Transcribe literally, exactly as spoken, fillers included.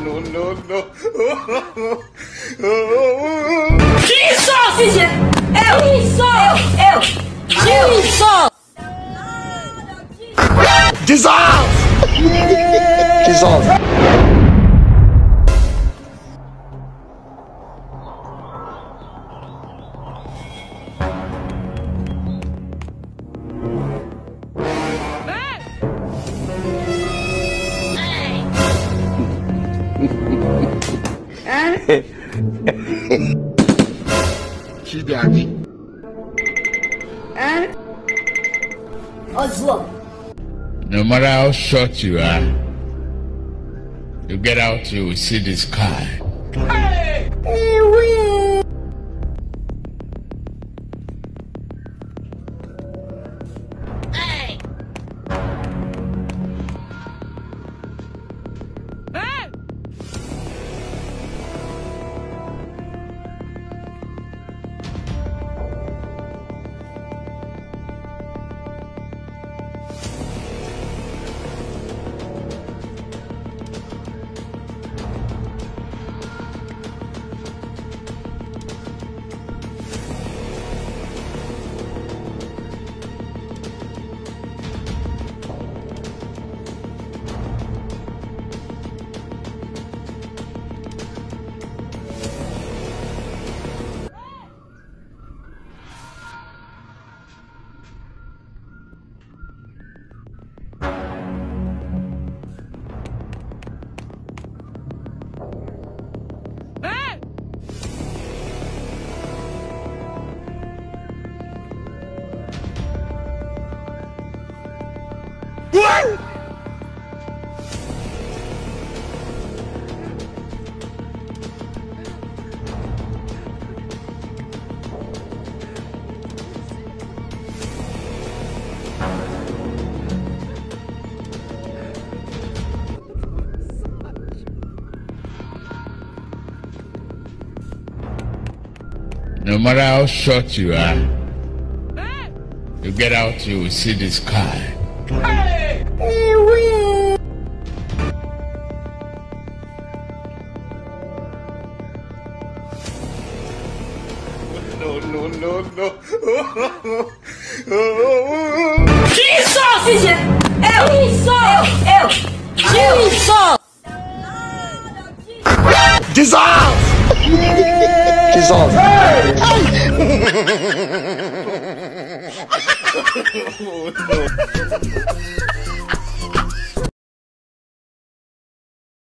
no, no, no. Jesus! Eu! Isso! Eu! Eu! Jesus! Dissolve! Dissolve. Daddy. No matter how short you are, you get out, you will see the sky. Hey! Hey! No matter how short you are, you get out, you will see the sky. Hey! No, no, no, no. Jesus! Eu! Isso! Eu! Jesus! Dissolve! Dissolve. Hey!